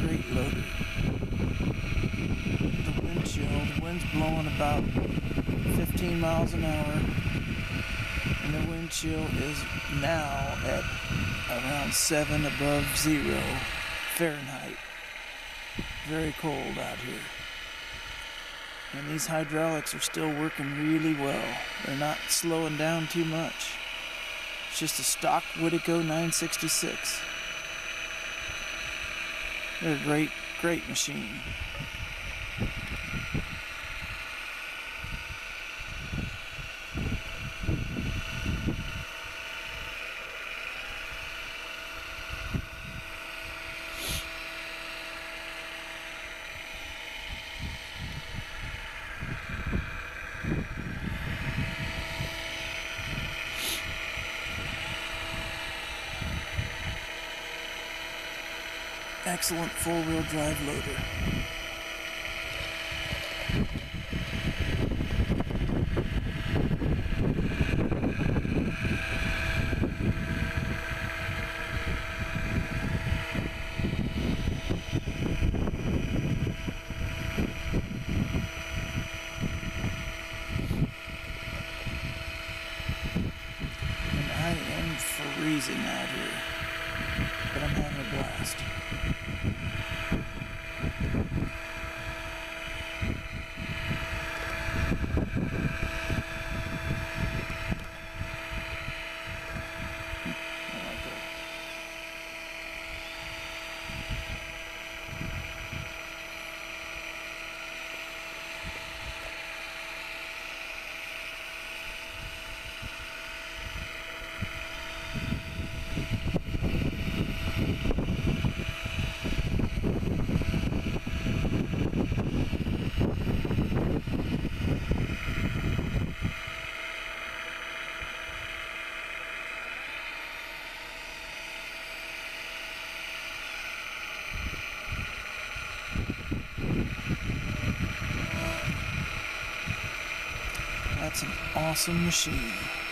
great loader. The wind chill, the wind's blowing about 15 miles an hour, and the wind chill is now at around 7 above 0 Fahrenheit. Very cold out here. And these hydraulics are still working really well. They're not slowing down too much. It's just a stock Whitteco 966. They're a great, great machine. Excellent four-wheel drive loader. And I am freezing out here, but I'm having a blast. That's an awesome machine.